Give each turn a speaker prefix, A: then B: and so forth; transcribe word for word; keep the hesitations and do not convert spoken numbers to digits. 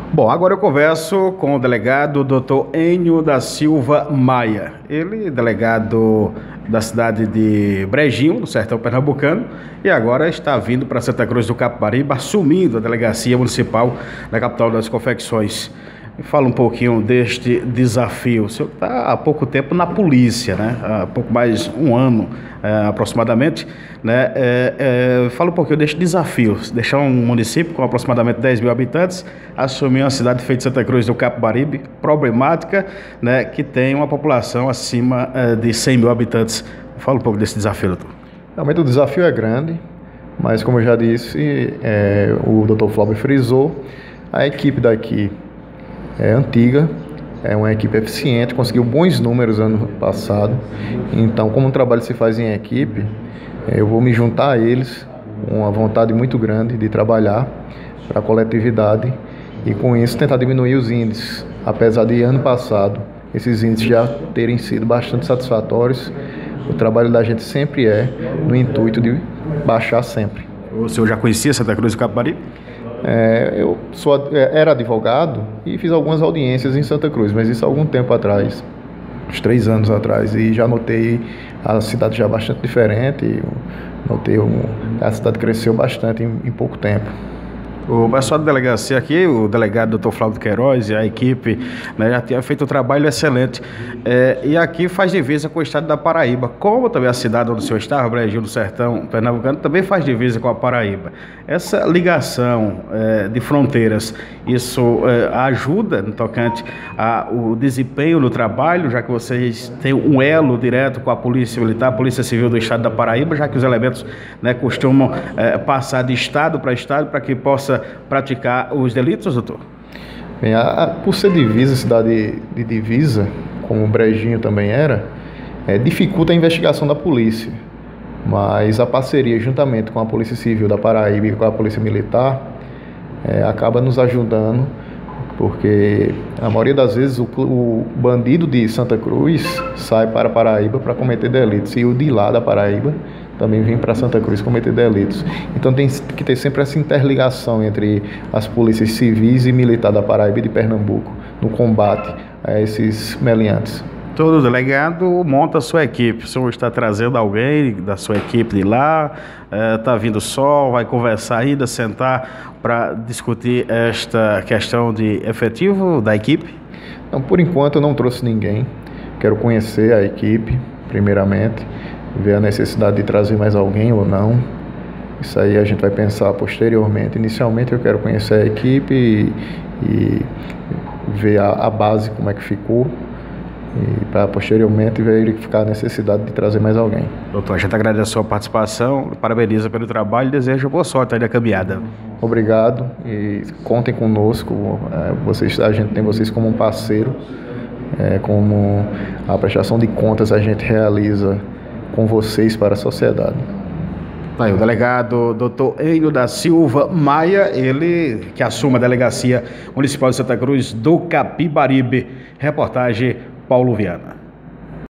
A: Bom, agora eu converso com o delegado doutor Enio da Silva Maia. Ele, delegado da cidade de Brejinho, no sertão pernambucano, e agora está vindo para Santa Cruz do Capibaribe, assumindo a delegacia municipal da capital das confecções. Me fala um pouquinho deste desafio. O senhor está há pouco tempo na polícia, né? Há pouco mais um ano é, aproximadamente, né? É, é, fala um pouquinho deste desafio, deixar um município com aproximadamente dez mil habitantes, assumir uma cidade feita de Santa Cruz do Capibaribe, problemática, né? Que tem uma população acima é, de cem mil habitantes. Fala um pouco desse desafio, doutor.
B: Realmente o desafio é grande, mas como eu já disse, é, o doutor Flávio frisou, a equipe daqui é antiga, é uma equipe eficiente, conseguiu bons números ano passado. Então, como o trabalho se faz em equipe, eu vou me juntar a eles com uma vontade muito grande de trabalhar para a coletividade e com isso tentar diminuir os índices. Apesar de ano passado esses índices já terem sido bastante satisfatórios, o trabalho da gente sempre é no intuito de baixar sempre.
A: O senhor já conhecia Santa Cruz do Capibaribe?
B: É, eu sou, era advogado e fiz algumas audiências em Santa Cruz, mas isso há algum tempo atrás, uns três anos atrás, e já notei a cidade já bastante diferente, notei um, a cidade cresceu bastante em, em pouco tempo.
A: O pessoal da delegacia aqui, o delegado doutor Flávio Queiroz e a equipe, né, já tinha feito um trabalho excelente. É, e aqui faz divisa com o estado da Paraíba, como também a cidade onde o senhor estava, Brejinho do Sertão Pernambucano, também faz divisa com a Paraíba. Essa ligação é, de fronteiras, isso é, ajuda no tocante ao desempenho no trabalho, já que vocês têm um elo direto com a Polícia Militar, a Polícia Civil do estado da Paraíba, já que os elementos, né, costumam é, passar de estado para estado para que possa praticar os delitos, doutor?
B: Bem, a, a, por ser divisa, cidade de divisa, como o Brejinho também era, é, dificulta a investigação da polícia, mas a parceria juntamente com a Polícia Civil da Paraíba e com a Polícia Militar é, acaba nos ajudando, porque a maioria das vezes o, o bandido de Santa Cruz sai para a Paraíba para cometer delitos e o de lá da Paraíba também vem para Santa Cruz cometer delitos. Então tem que ter sempre essa interligação entre as polícias civis e militar da Paraíba e de Pernambuco no combate a esses meliantes.
A: Todo delegado monta a sua equipe. O senhor está trazendo alguém da sua equipe de lá, está é, vindo só, vai conversar ainda, sentar para discutir esta questão de efetivo da equipe?
B: Não, por enquanto eu não trouxe ninguém. Quero conhecer a equipe, primeiramente, ver a necessidade de trazer mais alguém ou não. Isso aí a gente vai pensar posteriormente. Inicialmente eu quero conhecer a equipe e, e ver a, a base, como é que ficou, e para posteriormente verificar a necessidade de trazer mais alguém.
A: Doutor, a gente agradece a sua participação, parabeniza pelo trabalho e deseja boa sorte aí na caminhada.
B: Obrigado e contem conosco. Vocês, a gente tem vocês como um parceiro, é, como a prestação de contas a gente realiza com vocês para a sociedade.
A: Aí, o delegado doutor Enio da Silva Maia, ele que assume a delegacia municipal de Santa Cruz do Capibaribe. Reportagem Paulo Viana.